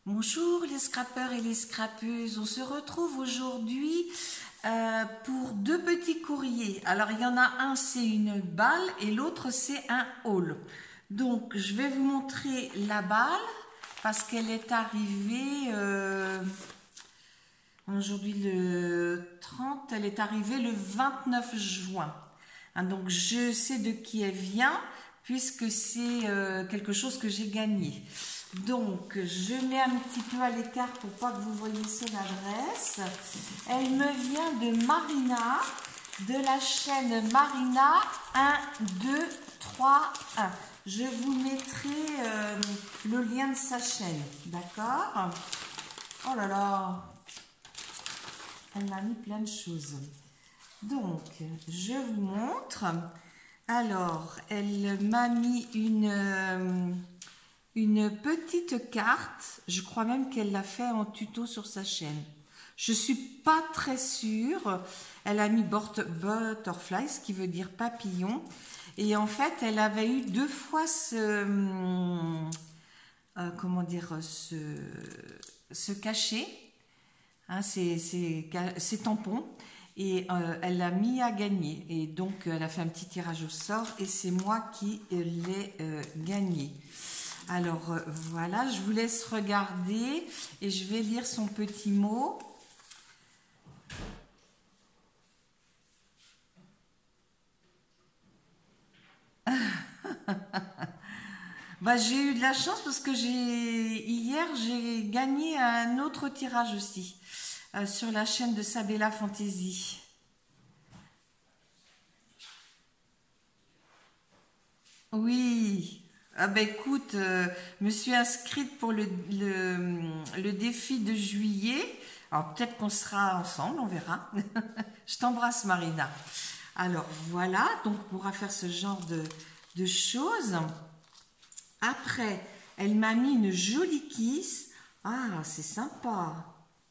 Bonjour les scrappeurs et les scrappeuses, on se retrouve aujourd'hui pour deux petits courriers. Alors il y en a un c'est une balle et l'autre c'est un haul. Donc je vais vous montrer la balle parce qu'elle est arrivée aujourd'hui le 30, elle est arrivée le 29 juin. Donc je sais de qui elle vient puisque c'est quelque chose que j'ai gagné. Donc, je mets un petit peu à l'écart pour pas que vous voyez son adresse. Elle me vient de Marina, de la chaîne Marina 1, 2, 3, 1. Je vous mettrai le lien de sa chaîne, d'accord? Oh là là, elle m'a mis plein de choses. Donc, je vous montre. Alors, elle m'a mis une petite carte, je crois même qu'elle l'a fait en tuto sur sa chaîne. Je suis pas très sûre. Elle a mis butterfly, ce qui veut dire papillon. Et en fait, elle avait eu deux fois comment dire, ce cachet, hein, ces tampons. Et elle l'a mis à gagner. Et donc, elle a fait un petit tirage au sort et c'est moi qui l'ai gagné. Alors voilà, je vous laisse regarder et je vais lire son petit mot. Bah, j'ai eu de la chance parce que hier j'ai gagné un autre tirage aussi sur la chaîne de Sabella Fantasy. Oui. Ah ben écoute, je me suis inscrite pour le défi de juillet. Alors peut-être qu'on sera ensemble, on verra. Je t'embrasse Marina. Alors voilà, donc on pourra faire ce genre de choses. Après, elle m'a mis une jolie kiss. Ah, c'est sympa.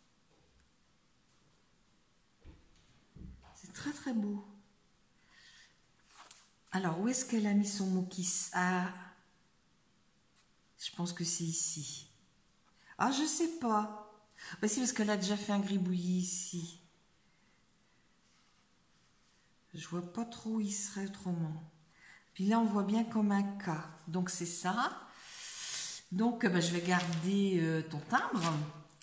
C'est très très beau. Alors, où est-ce qu'elle a mis son mot kiss? Ah, je pense que c'est ici. Ah, je sais pas. Bah si, parce qu'elle a déjà fait un gribouillis ici. Je vois pas trop où il serait autrement. Puis là, on voit bien comme un K. Donc, c'est ça. Donc, bah, je vais garder ton timbre.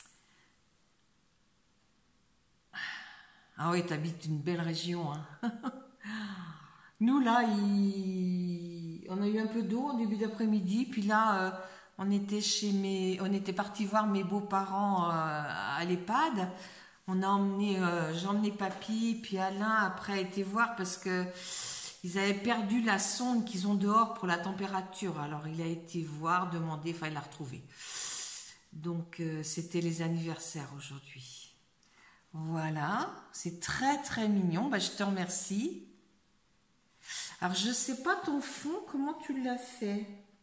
Ah oui, t'habites une belle région. Hein. Nous, là, on a eu un peu d'eau au début d'après-midi. Puis là, on était parti voir mes beaux-parents à l'EHPAD. J'ai emmené papy, puis Alain après a été voir parce que ils avaient perdu la sonde qu'ils ont dehors pour la température. Alors il a été voir, demander, enfin il l'a retrouvé. Donc c'était les anniversaires aujourd'hui. Voilà, c'est très très mignon. Bah, je te remercie. Alors je sais pas ton fond, comment tu l'as fait?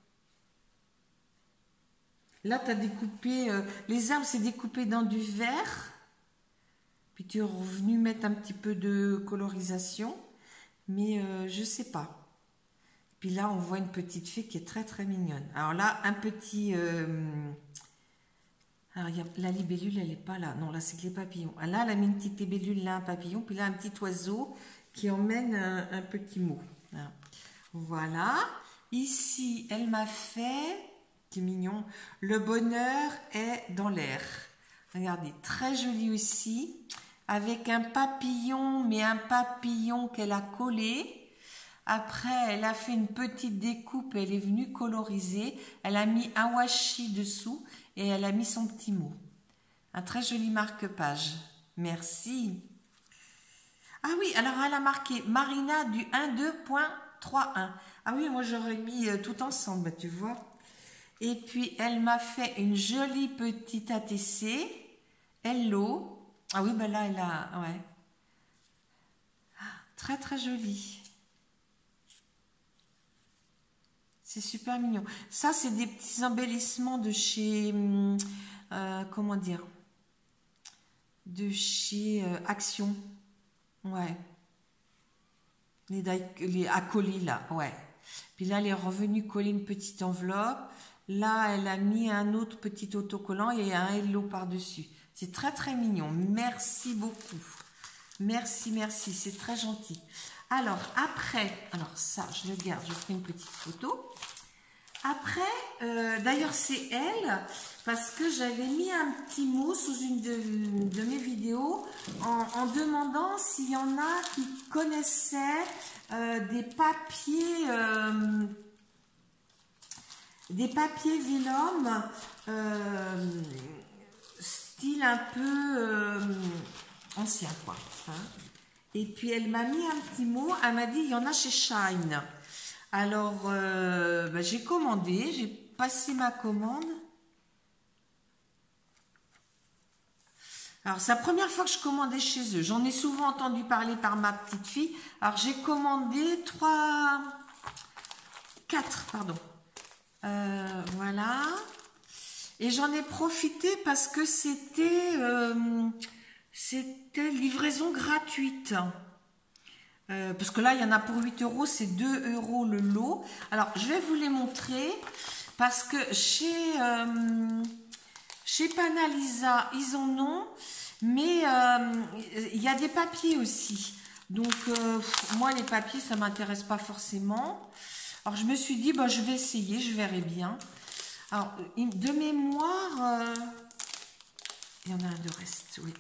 Là tu as découpé, les arbres c'est découpé dans du vert. Puis tu es revenu mettre un petit peu de colorisation, mais je sais pas. Puis là, on voit une petite fée qui est très très mignonne. Alors là, un petit... alors la libellule, elle n'est pas là. Non, là, c'est que les papillons. Là, elle a mis une petite libellule, là, un papillon. Puis là, un petit oiseau qui emmène un petit mot. Voilà. Ici, elle m'a fait... C'est mignon. Le bonheur est dans l'air. Regardez, très joli aussi. Avec un papillon, mais un papillon qu'elle a collé. Après, elle a fait une petite découpe, elle est venue coloriser. Elle a mis un washi dessous et elle a mis son petit mot. Un très joli marque-page. Merci. Ah oui, alors elle a marqué Marina du 12.31. Ah oui, moi j'aurais mis tout ensemble, tu vois. Et puis elle m'a fait une jolie petite ATC. Hello. Ah oui, ben là elle a... Ouais. Très très jolie. C'est super mignon. Ça, c'est des petits embellissements de chez... comment dire? De chez Action. Ouais. Les acolis, là. Ouais. Puis là, elle est revenue coller une petite enveloppe. Là, elle a mis un autre petit autocollant et un hello par-dessus. C'est très, très mignon. Merci beaucoup. Merci, merci. C'est très gentil. Alors, après, alors ça, je le garde. Je ferai une petite photo. Après, d'ailleurs, c'est elle, parce que j'avais mis un petit mot sous une de mes vidéos en demandant s'il y en a qui connaissaient des papiers vélum, style un peu ancien, quoi. Hein. Et puis, elle m'a mis un petit mot, elle m'a dit, il y en a chez Shine. Alors, bah, j'ai commandé, j'ai passé ma commande. Alors, c'est la première fois que je commandais chez eux. J'en ai souvent entendu parler par ma petite fille. Alors, j'ai commandé 4, pardon. Voilà. Et j'en ai profité parce que c'était livraison gratuite. Parce que là, il y en a pour 8 euros, c'est 2 euros le lot. Alors, je vais vous les montrer parce que chez Panalisa, ils en ont, mais il y a des papiers aussi. Donc, moi, les papiers, ça ne m'intéresse pas forcément. Alors, je me suis dit, bah, je vais essayer, je verrai bien. Alors, de mémoire, il y en a un de reste, oui.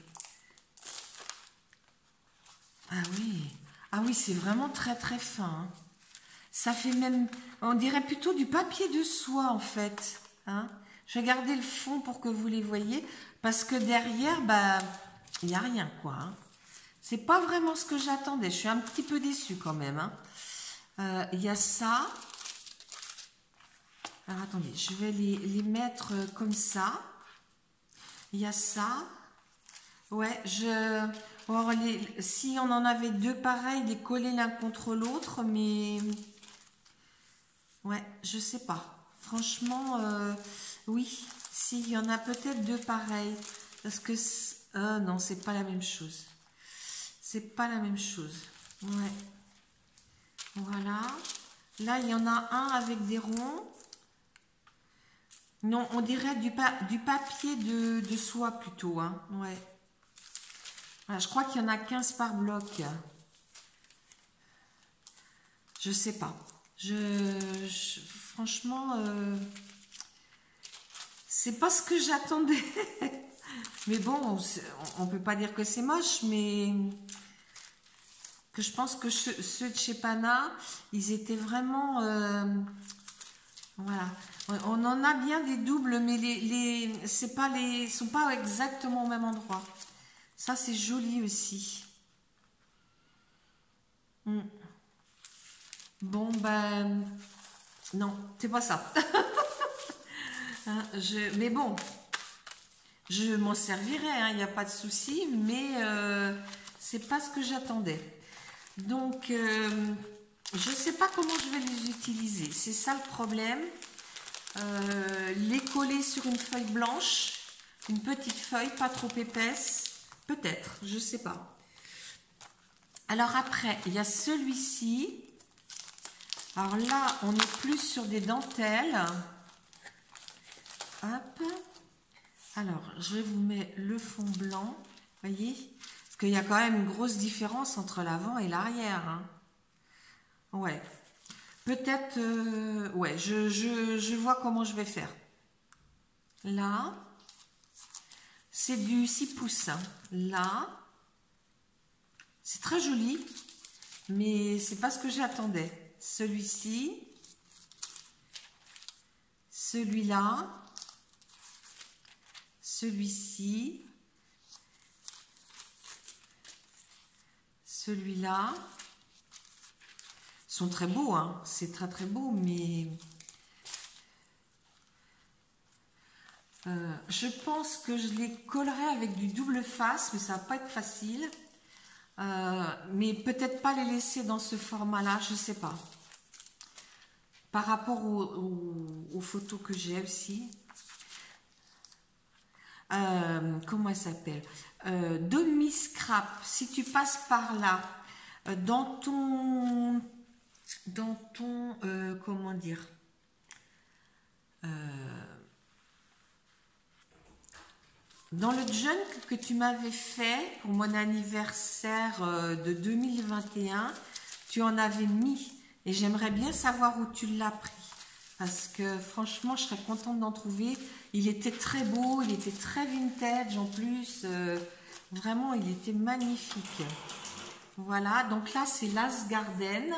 Ah oui. Ah oui, c'est vraiment très très fin. Hein. Ça fait même, on dirait plutôt du papier de soie en fait. Hein. Je vais garder le fond pour que vous les voyez, parce que derrière, bah, il n'y a rien quoi. Hein. C'est pas vraiment ce que j'attendais. Je suis un petit peu déçue quand même. Hein. Il y a ça. Alors attendez, je vais les mettre comme ça. Il y a ça. Ouais, alors, si on en avait 2 pareils, les coller l'un contre l'autre, mais ouais, je sais pas. Franchement, oui, si, il y en a peut-être 2 pareils. Parce que, non, c'est pas la même chose. C'est pas la même chose. Ouais. Voilà. Là, il y en a un avec des ronds. Non, on dirait du papier de soie plutôt, hein. Ouais. Voilà, je crois qu'il y en a 15 par bloc. Je sais pas. Franchement, c'est pas ce que j'attendais. Mais bon, on peut pas dire que c'est moche, mais que je pense que ceux de chez Pana, ils étaient vraiment... voilà. On en a bien des doubles, mais sont pas exactement au même endroit. Ça, c'est joli aussi. Bon, ben... Non, c'est pas ça. Hein, mais bon, je m'en servirai, hein, il n'y a pas de souci, mais c'est pas ce que j'attendais. Donc, je sais pas comment je vais les utiliser. C'est ça le problème. Les coller sur une feuille blanche, une petite feuille, pas trop épaisse. Peut-être, je sais pas. Alors après, il y a celui-ci. Alors là, on est plus sur des dentelles. Hop. Alors, je vous mets le fond blanc. Voyez? Parce qu'il y a quand même une grosse différence entre l'avant et l'arrière. Hein. Ouais. Peut-être... ouais, je vois comment je vais faire. Là. C'est du 6 pouces. Hein. Là. C'est très joli. Mais c'est pas ce que j'attendais. Celui-ci. Celui-là. Celui-ci. Celui-là. Ils sont très beaux, hein. C'est très très beau, mais... je pense que je les collerai avec du double face, mais ça va pas être facile. Mais peut-être pas les laisser dans ce format-là, je sais pas. Par rapport aux photos que j'ai aussi. Comment elle s'appelle? Demi Scrap. Si tu passes par là, dans ton comment dire? Dans le junk que tu m'avais fait pour mon anniversaire de 2021, tu en avais mis et j'aimerais bien savoir où tu l'as pris. Parce que franchement, je serais contente d'en trouver. Il était très beau, il était très vintage en plus. Vraiment, il était magnifique. Voilà, donc là, c'est Last Garden.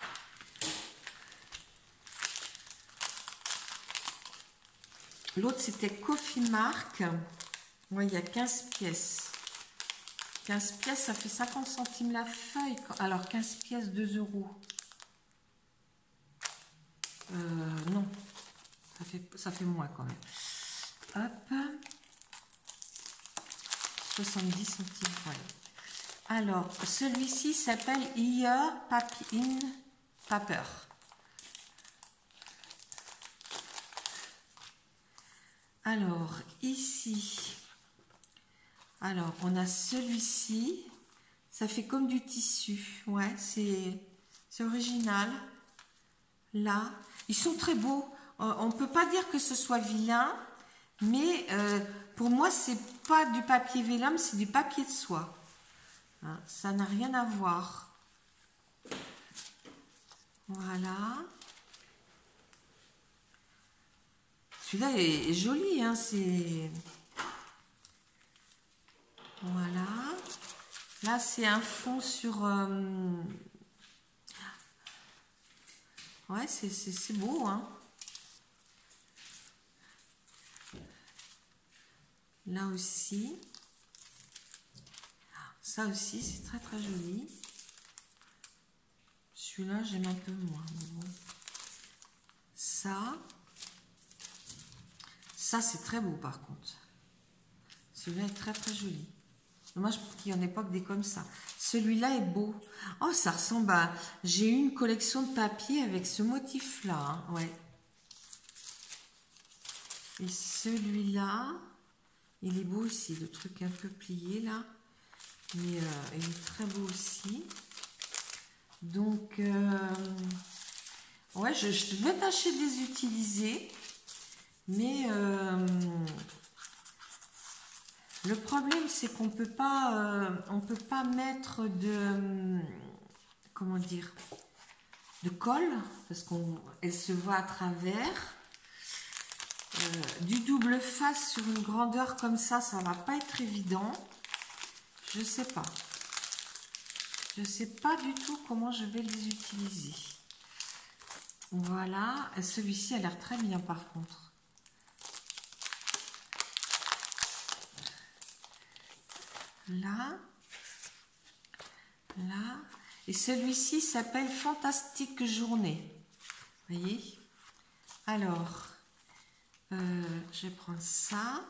L'autre, c'était Coffee Mark. Ouais, il y a 15 pièces. 15 pièces, ça fait 50 centimes la feuille. Alors, 15 pièces, 2 euros. Non, ça fait moins quand même. Hop. 70 centimes. Voilà. Alors, celui-ci s'appelle Ear in Paper. Alors, ici, alors on a celui-ci. Ça fait comme du tissu. Ouais, c'est original. Là, ils sont très beaux. On ne peut pas dire que ce soit vilain, mais pour moi, c'est pas du papier vélum, c'est du papier de soie. Hein, ça n'a rien à voir. Voilà. Celui-là est joli, hein, c'est... Voilà. Là, c'est un fond sur... Ouais, c'est beau, hein. Là aussi. Ça aussi, c'est très très joli. Celui-là, j'aime un peu moins. Bon. Ça c'est très beau par contre. Celui-là est très très joli. Dommage qu'il n'y en ait pas que des comme ça. Celui-là est beau. Oh, ça ressemble à... J'ai eu une collection de papier avec ce motif-là. Hein. Ouais. Et celui-là, il est beau aussi. Le truc un peu plié là. Mais il est très beau aussi. Donc, ouais, je vais tâcher de les utiliser. Mais le problème, c'est qu'on ne peut pas mettre de, comment dire, de colle, parce qu'elle se voit à travers. Du double face sur une grandeur comme ça ne va pas être évident. Je sais pas. Je sais pas du tout comment je vais les utiliser. Voilà. Celui-ci a l'air très bien par contre. Là. Là. Et celui-ci s'appelle Fantastique Journée. Vous voyez? Alors, je vais prendre ça.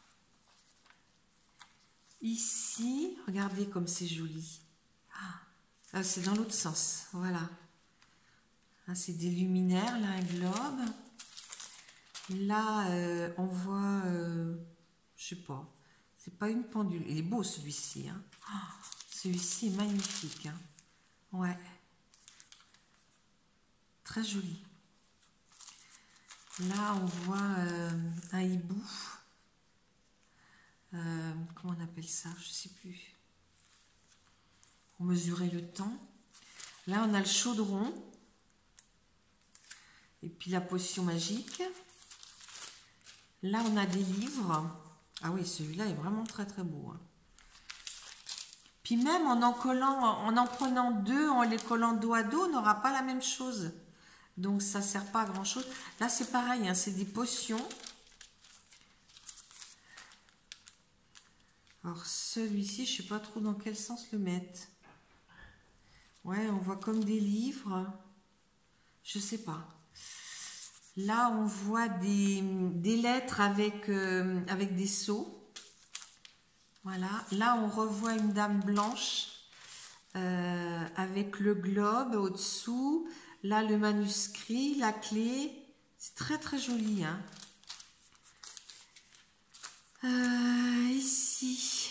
Ici, regardez comme c'est joli. Ah, c'est dans l'autre sens. Voilà. Ah, c'est des luminaires, là, un globe. Là, on voit, je sais pas, c'est pas une pendule. Il est beau celui-ci. Hein. Oh, celui-ci est magnifique. Hein. Ouais. Très joli. Là, on voit un hibou. Comment on appelle ça? Je sais plus. Pour mesurer le temps. Là, on a le chaudron. Et puis la potion magique. Là, on a des livres. Ah oui, celui-là est vraiment très très beau. Hein. Puis même en en prenant deux, en les collant dos à dos, on n'aura pas la même chose. Donc ça ne sert pas à grand chose. Là, c'est pareil, hein, c'est des potions. Alors celui-ci, je ne sais pas trop dans quel sens le mettre. Ouais, on voit comme des livres. Je ne sais pas. Là, on voit des lettres avec des sceaux. Voilà. Là, on revoit une dame blanche avec le globe au-dessous. Là, le manuscrit, la clé. C'est très, très joli. Hein. Ici,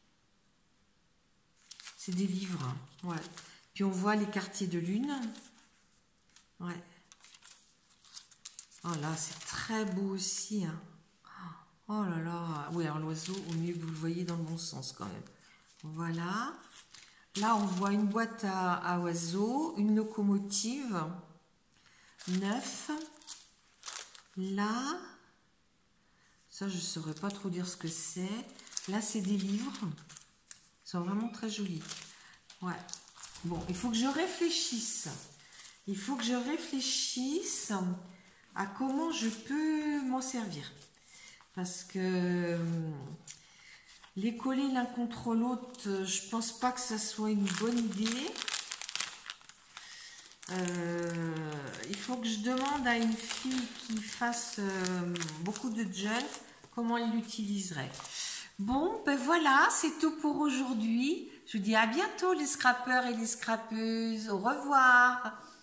c'est des livres. Hein. Ouais. Puis, on voit les quartiers de lune. Ouais. Oh là, c'est très beau aussi. Hein. Oh là là. Oui, alors l'oiseau, au mieux que vous le voyez dans le bon sens quand même. Voilà. Là, on voit une boîte à oiseaux, une locomotive, 9. Là, ça, je ne saurais pas trop dire ce que c'est. Là, c'est des livres. Ils sont vraiment très jolis. Ouais. Bon, il faut que je réfléchisse. Il faut que je réfléchisse à comment je peux m'en servir. Parce que les coller l'un contre l'autre, je pense pas que ça soit une bonne idée. Il faut que je demande à une fille qui fasse beaucoup de junk comment elle l'utiliserait. Bon, ben voilà, c'est tout pour aujourd'hui. Je vous dis à bientôt les scrappeurs et les scrappeuses. Au revoir.